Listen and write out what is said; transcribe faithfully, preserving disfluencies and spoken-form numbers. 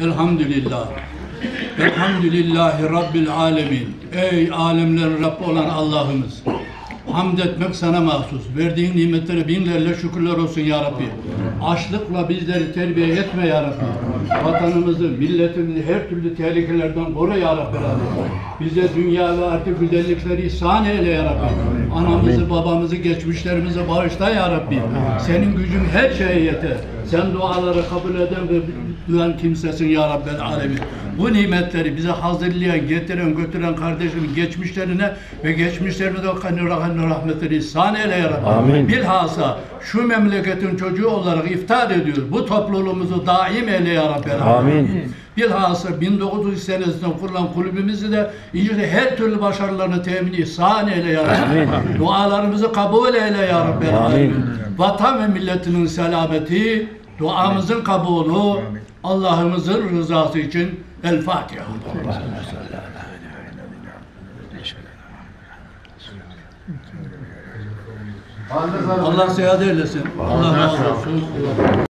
Elhamdülillah. Elhamdülillahi Rabbil alemin. Ey alemlerin Rabbi olan Allah'ımız. Hamd etmek sana mahsus. Verdiğin nimetlere binlerle şükürler olsun ya Rabbi. Açlıkla bizleri terbiye etme ya Rabbi. Vatanımızı, milletimizi her türlü tehlikelerden koru ya Rabbi. Bize dünya ve artık güzellikleri ihsan eyle ya Rabbi. Anamızı, babamızı, geçmişlerimizi bağışla ya Rabbi. Senin gücün her şeye yeter. Sen duaları kabul eden ve duyan kimsesin ya Rabbel alemin. Bu nimetleri bize hazırlayan, getiren, götüren kardeşimin geçmişlerine ve geçmişlerine de rahmetleri ihsan eyle ya Rabbi. Amin. Bilhassa şu memleketin çocuğu olarak iftar ediyor. Bu topluluğumuzu daim eyle ya Rabbi. Amin. Bilhassa bin dokuz yüz senesinden kurulan kulübümüzü de iyice her türlü başarılarını temin ihsan eyle ya Rabbi. Dualarımızı kabul eyle ya Rabbi. Amin. Vatan ve milletinin selameti, duamızın kabulü, Allah'ımızın rızası için El Fatiha. Allah seyahat eylesin. Allah razı olsun.